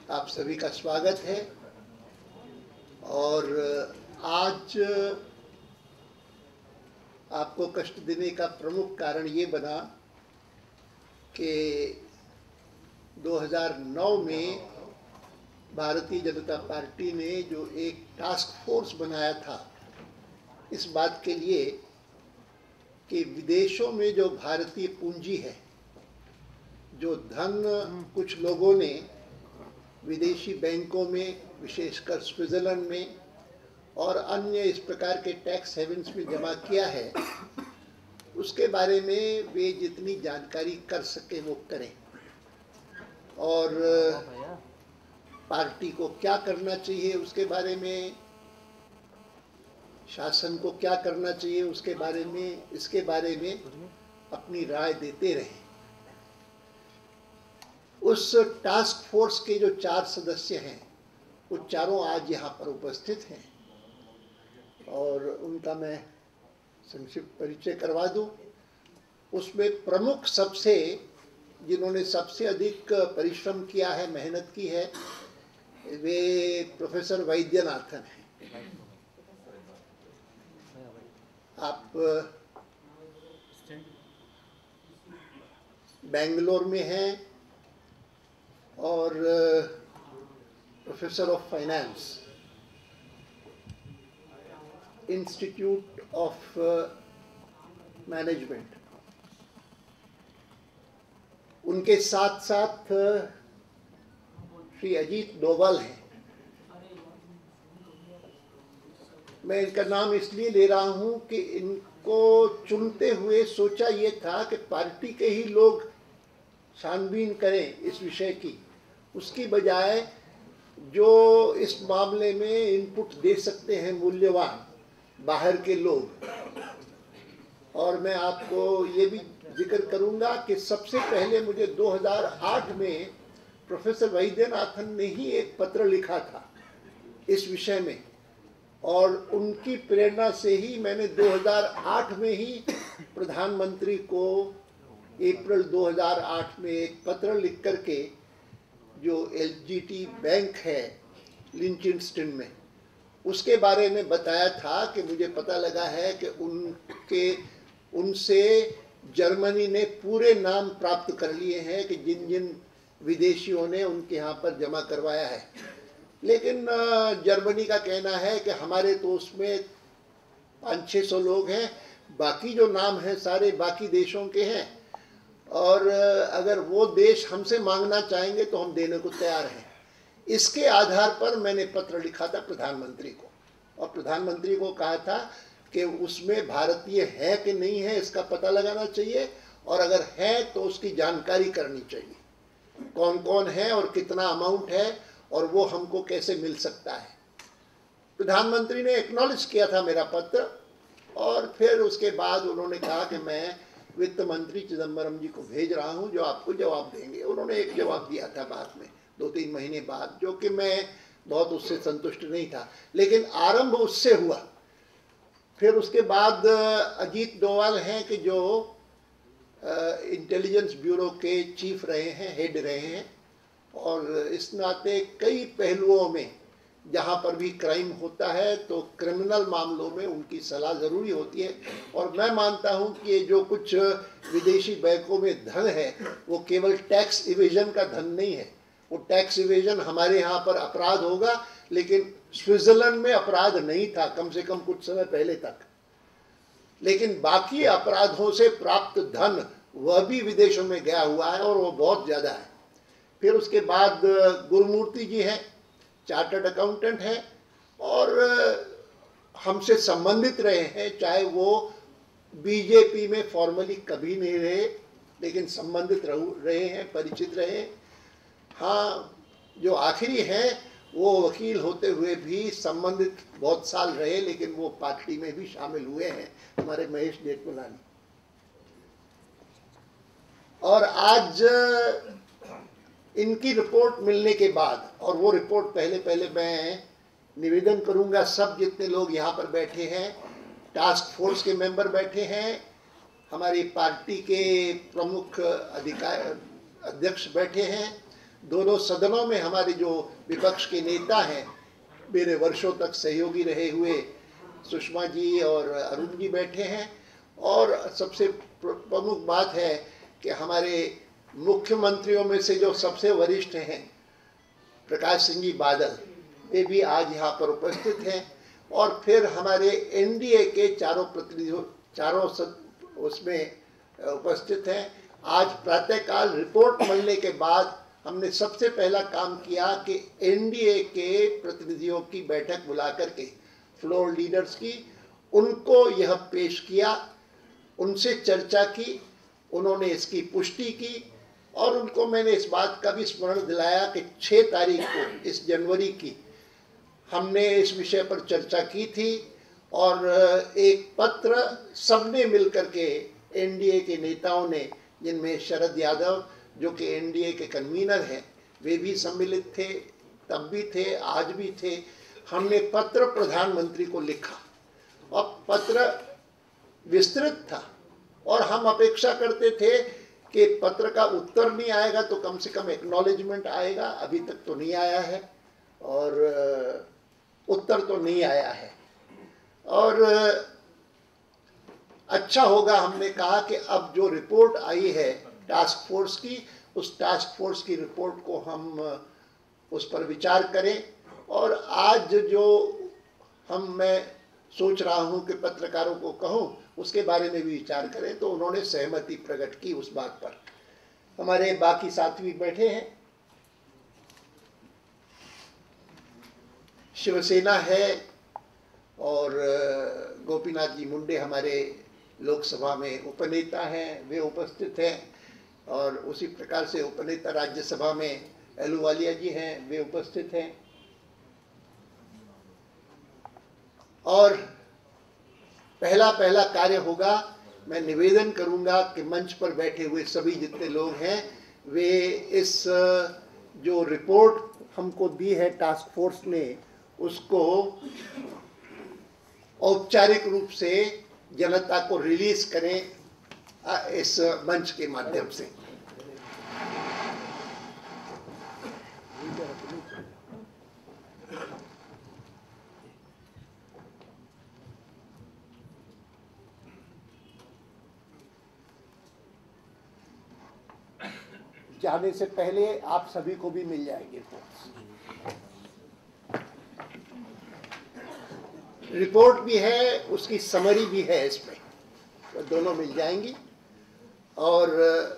आप सभी का स्वागत है। और आज आपको कष्ट देने का प्रमुख कारण ये बना कि 2009 में भारतीय जनता पार्टी ने जो एक टास्क फोर्स बनाया था इस बात के लिए कि विदेशों में जो भारतीय पूंजी है, जो धन कुछ लोगों ने विदेशी बैंकों में, विशेषकर स्विट्जरलैंड में और अन्य इस प्रकार के टैक्स हेवन्स में जमा किया है, उसके बारे में वे जितनी जानकारी कर सके वो करें और पार्टी को क्या करना चाहिए उसके बारे में, शासन को क्या करना चाहिए उसके बारे में, इसके बारे में अपनी राय देते रहें। उस टास्क फोर्स के जो 4 सदस्य हैं वो चारों आज यहाँ पर उपस्थित हैं और उनका मैं संक्षिप्त परिचय करवा दूं। उसमें प्रमुख सबसे, जिन्होंने सबसे अधिक परिश्रम किया है, मेहनत की है, वे प्रोफेसर वैद्यनाथन हैं। आप बेंगलोर में हैं और professor of finance, institute of management. उनके साथ साथ श्री अजीत डोभाल हैं। मैं इनका नाम इसलिए ले रहा हूं कि इनको चुनते हुए सोचा ये था कि पार्टी के ही लोग छानबीन करें इस विषय की, उसकी बजाय जो इस मामले में इनपुट दे सकते हैं मूल्यवान बाहर के लोग। और मैं आपको ये भी जिक्र करूंगा कि सबसे पहले मुझे 2008 में प्रोफेसर वैद्यनाथन ने ही एक पत्र लिखा था इस विषय में और उनकी प्रेरणा से ही मैंने 2008 में ही प्रधानमंत्री को अप्रैल 2008 में एक पत्र लिख करके, जो एलजीटी बैंक है लिंचेनस्टाइन में, उसके बारे में बताया था कि मुझे पता लगा है कि उनसे जर्मनी ने पूरे नाम प्राप्त कर लिए हैं कि जिन जिन विदेशियों ने उनके यहाँ पर जमा करवाया है। लेकिन जर्मनी का कहना है कि हमारे तो उसमें 500-600 लोग हैं, बाकी जो नाम हैं सारे बाकी देशों के हैं और अगर वो देश हमसे मांगना चाहेंगे तो हम देने को तैयार हैं। इसके आधार पर मैंने पत्र लिखा था प्रधानमंत्री को और प्रधानमंत्री को कहा था कि उसमें भारतीय है कि नहीं है इसका पता लगाना चाहिए और अगर है तो उसकी जानकारी करनी चाहिए, कौन कौन है और कितना अमाउंट है और वो हमको कैसे मिल सकता है। प्रधानमंत्री ने एक्नॉलेज किया था मेरा पत्र और फिर उसके बाद उन्होंने कहा कि मैं वित्त मंत्री चिदम्बरम जी को भेज रहा हूं जो आपको जवाब देंगे। उन्होंने एक जवाब दिया था बाद में 2-3 महीने बाद, जो कि मैं बहुत उससे संतुष्ट नहीं था, लेकिन आरंभ उससे हुआ। फिर उसके बाद अजीत डोभाल हैं कि जो इंटेलिजेंस ब्यूरो के चीफ रहे हैं, हेड रहे हैं और इस नाते कई पहलुओं में जहाँ पर भी क्राइम होता है तो क्रिमिनल मामलों में उनकी सलाह ज़रूरी होती है। और मैं मानता हूँ कि ये जो कुछ विदेशी बैंकों में धन है वो केवल टैक्स इवेजन का धन नहीं है। वो टैक्स इवेजन हमारे यहाँ पर अपराध होगा, लेकिन स्विट्जरलैंड में अपराध नहीं था, कम से कम कुछ समय पहले तक। लेकिन बाकी अपराधों से प्राप्त धन वह भी विदेशों में गया हुआ है और वो बहुत ज़्यादा है। फिर उसके बाद गुरुमूर्ति जी हैं, चार्टर्ड अकाउंटेंट हैं और हमसे संबंधित रहे हैं, चाहे वो बीजेपी में फॉर्मली कभी नहीं रहे लेकिन संबंधित रहे हैं, परिचित रहे। हाँ, जो आखिरी हैं वो वकील होते हुए भी संबंधित बहुत साल रहे, लेकिन वो पार्टी में भी शामिल हुए हैं, हमारे महेश जेठमलानी। और आज इनकी रिपोर्ट मिलने के बाद, और वो रिपोर्ट पहले मैं निवेदन करूंगा, सब जितने लोग यहाँ पर बैठे हैं, टास्क फोर्स के मेंबर बैठे हैं, हमारी पार्टी के प्रमुख अध्यक्ष बैठे हैं, दोनों सदनों में हमारे जो विपक्ष के नेता हैं, मेरे वर्षों तक सहयोगी रहे हुए सुषमा जी और अरुण जी बैठे हैं। और सबसे प्रमुख बात है कि हमारे मुख्यमंत्रियों में से जो सबसे वरिष्ठ हैं प्रकाश सिंह जी बादल, वे भी आज यहाँ पर उपस्थित हैं। और फिर हमारे एनडीए के चारों प्रतिनिधियों उसमें उपस्थित हैं। आज प्रातःकाल रिपोर्ट मिलने के बाद हमने सबसे पहला काम किया कि एनडीए के प्रतिनिधियों की बैठक बुला करके फ्लोर लीडर्स की, उनको यह पेश किया, उनसे चर्चा की, उन्होंने इसकी पुष्टि की और उनको मैंने इस बात का भी स्मरण दिलाया कि 6 तारीख को इस जनवरी की हमने इस विषय पर चर्चा की थी और एक पत्र सबने मिलकर के एनडीए के नेताओं ने, जिनमें शरद यादव जो कि एनडीए के कन्वीनर हैं, वे भी सम्मिलित थे, तब भी थे, आज भी थे। हमने पत्र प्रधानमंत्री को लिखा और पत्र विस्तृत था और हम अपेक्षा करते थे कि पत्र का उत्तर नहीं आएगा तो कम से कम एक्नॉलेजमेंट आएगा। अभी तक तो नहीं आया है और उत्तर तो नहीं आया है। और अच्छा होगा, हमने कहा कि अब जो रिपोर्ट आई है टास्क फोर्स की, उस टास्क फोर्स की रिपोर्ट को हम उस पर विचार करें। और आज जो मैं सोच रहा हूं कि पत्रकारों को कहूं, उसके बारे में भी विचार करें, तो उन्होंने सहमति प्रकट की उस बात पर। हमारे बाकी साथी बैठे हैं, शिवसेना है और गोपीनाथ जी मुंडे हमारे लोकसभा में उपनेता हैं, वे उपस्थित हैं। और उसी प्रकार से उपनेता राज्यसभा में अहलूवालिया जी हैं, वे उपस्थित हैं। और पहला कार्य होगा, मैं निवेदन करूंगा कि मंच पर बैठे हुए सभी जितने लोग हैं, वे इस जो रिपोर्ट हमको दी है टास्क फोर्स ने, उसको औपचारिक रूप से जनता को रिलीज करें इस मंच के माध्यम से। जाने से पहले आप सभी को भी मिल जाएंगे रिपोर्ट भी है, उसकी समरी भी है, इसमें तो दोनों मिल जाएंगी। और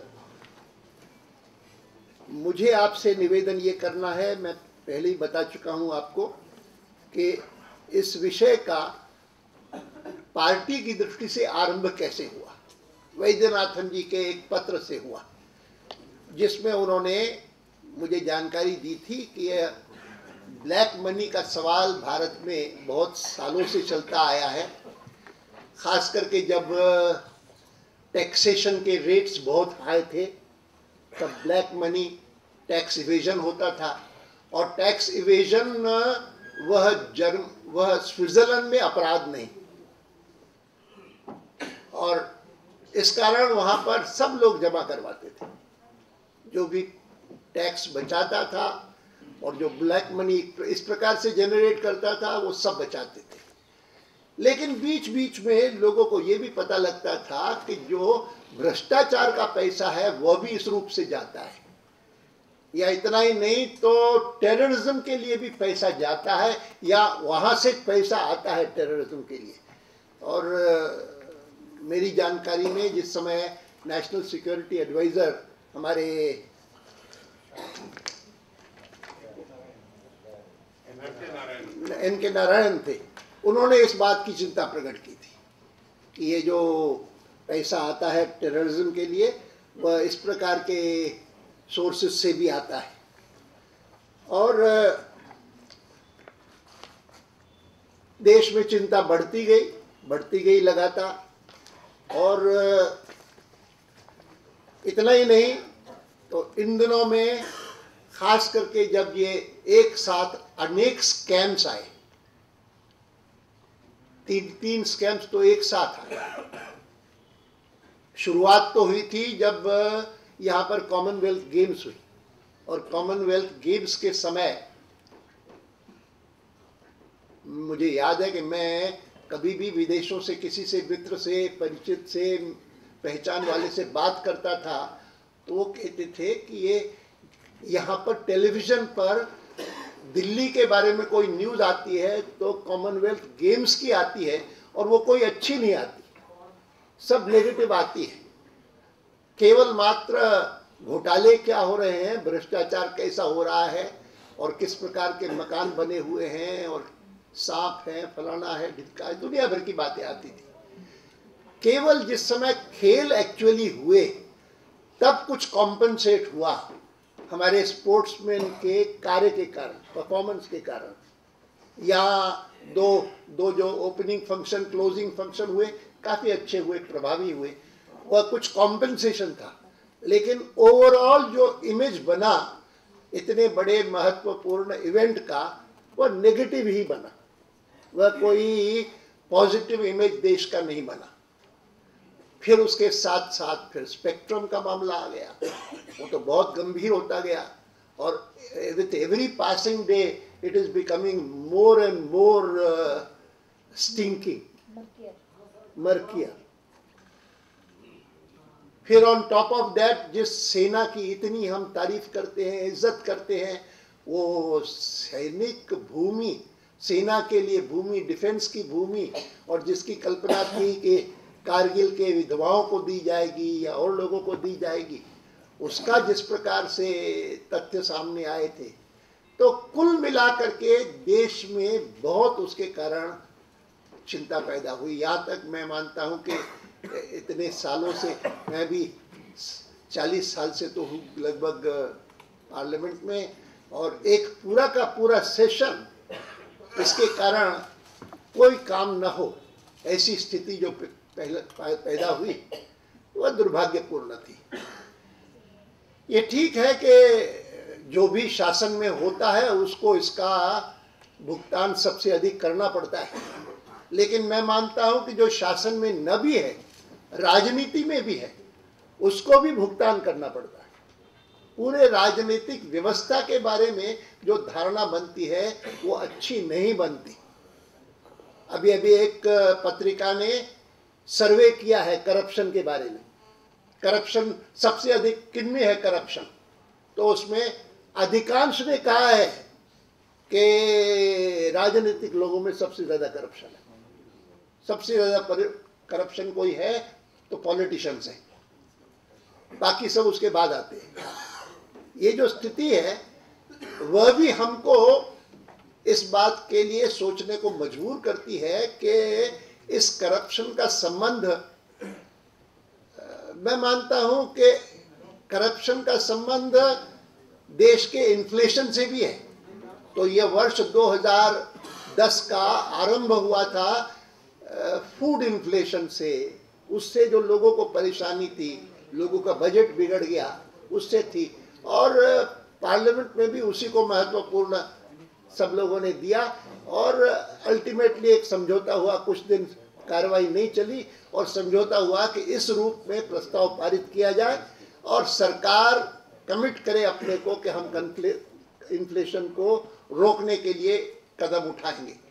मुझे आपसे निवेदन ये करना है, मैं पहले ही बता चुका हूँ आपको कि इस विषय का पार्टी की दृष्टि से आरंभ कैसे हुआ। वैद्यनाथन जी के एक पत्र से हुआ, जिसमें उन्होंने मुझे जानकारी दी थी कि यह ब्लैक मनी का सवाल भारत में बहुत सालों से चलता आया है। खास करके जब टैक्सेशन के रेट्स बहुत हाई थे, तब ब्लैक मनी टैक्स इवेजन होता था। और टैक्स इवेजन वह स्विट्जरलैंड में अपराध नहीं, और इस कारण वहाँ पर सब लोग जमा करवाते थे। जो भी टैक्स बचाता था और जो ब्लैक मनी इस प्रकार से जनरेट करता था, वो सब बचाते थे। लेकिन बीच बीच में लोगों को ये भी पता लगता था कि जो भ्रष्टाचार का पैसा है वह भी इस रूप से जाता है, या इतना ही नहीं तो टेररिज्म के लिए भी पैसा जाता है, या वहाँ से पैसा आता है टेररिज्म के लिए। और मेरी जानकारी में जिस समय नेशनल सिक्योरिटी एडवाइज़र हमारे एन.के. नारायण थे, उन्होंने इस बात की चिंता प्रकट की थी कि ये जो पैसा आता है टेररिज्म के लिए, वह इस प्रकार के सोर्सेज से भी आता है। और देश में चिंता बढ़ती गई लगातार। और इतना ही नहीं तो इन दिनों में खास करके जब ये एक साथ अनेक स्कैम्स आए, तीन स्कैम्स तो एक साथ आए। शुरुआत तो हुई थी जब यहाँ पर कॉमनवेल्थ गेम्स हुई, और कॉमनवेल्थ गेम्स के समय मुझे याद है कि मैं कभी भी विदेशों से किसी से, मित्र से, परिचित से, पहचान वाले से बात करता था तो वो कहते थे कि ये यहाँ पर टेलीविज़न पर दिल्ली के बारे में कोई न्यूज़ आती है तो कॉमनवेल्थ गेम्स की आती है और वो कोई अच्छी नहीं आती, सब नेगेटिव आती है। केवल मात्र घोटाले क्या हो रहे हैं, भ्रष्टाचार कैसा हो रहा है और किस प्रकार के मकान बने हुए हैं और सांप है, फलाना है, ढिमका है, दुनिया भर की बातें आती थी। केवल जिस समय खेल एक्चुअली हुए तब कुछ कॉम्पनसेट हुआ हमारे स्पोर्ट्समैन के कार्य के कारण, परफॉर्मेंस के कारण, या दो जो ओपनिंग फंक्शन, क्लोजिंग फंक्शन हुए काफ़ी अच्छे हुए, प्रभावी हुए, वह कुछ कॉम्पनसेशन था। लेकिन ओवरऑल जो इमेज बना इतने बड़े महत्वपूर्ण इवेंट का, वह नेगेटिव ही बना, वह कोई पॉजिटिव इमेज देश का नहीं बना। फिर उसके साथ साथ फिर स्पेक्ट्रम का मामला आ गया, वो तो बहुत गंभीर होता गया और with every passing day it is becoming more and more stinking, murkier. फिर ऑन टॉप ऑफ दैट जिस सेना की इतनी हम तारीफ करते हैं, इज्जत करते हैं, वो सैनिक भूमि, सेना के लिए भूमि, डिफेंस की भूमि, और जिसकी कल्पना थी कि कारगिल के विधवाओं को दी जाएगी या और लोगों को दी जाएगी, उसका जिस प्रकार से तथ्य सामने आए थे, तो कुल मिलाकर के देश में बहुत उसके कारण चिंता पैदा हुई। यहाँ तक मैं मानता हूँ कि इतने सालों से, मैं भी 40 साल से तो हूँ लगभग पार्लियामेंट में, और एक पूरा का पूरा सेशन इसके कारण कोई काम न हो ऐसी स्थिति जो पैदा हुई, वह दुर्भाग्यपूर्ण थी। ये ठीक है कि जो भी शासन में होता है उसको इसका भुगतान सबसे अधिक करना पड़ता है, लेकिन मैं मानता हूं कि जो शासन में न भी है, राजनीति में भी है, उसको भी भुगतान करना पड़ता है। पूरे राजनीतिक व्यवस्था के बारे में जो धारणा बनती है वो अच्छी नहीं बनती। अभी अभी एक पत्रिका ने सर्वे किया है करप्शन के बारे में, करप्शन सबसे अधिक किनमें है करप्शन, तो उसमें अधिकांश ने कहा है कि राजनीतिक लोगों में सबसे ज़्यादा करप्शन है। सबसे ज़्यादा करप्शन कोई है तो पॉलिटिशियंस है, बाकी सब उसके बाद आते हैं। ये जो स्थिति है वह भी हमको इस बात के लिए सोचने को मजबूर करती है कि इस करप्शन का संबंध, मैं मानता हूं कि करप्शन का संबंध देश के इन्फ्लेशन से भी है। तो यह वर्ष 2010 का आरंभ हुआ था फूड इन्फ्लेशन से, उससे जो लोगों को परेशानी थी, लोगों का बजट बिगड़ गया, उससे थी, और पार्लियामेंट में भी उसी को महत्वपूर्ण सब लोगों ने दिया, और अल्टीमेटली एक समझौता हुआ। कुछ दिन कार्रवाई नहीं चली और समझौता हुआ कि इस रूप में प्रस्ताव पारित किया जाए और सरकार कमिट करे अपने को कि हम इन्फ्लेशन को रोकने के लिए कदम उठाएंगे।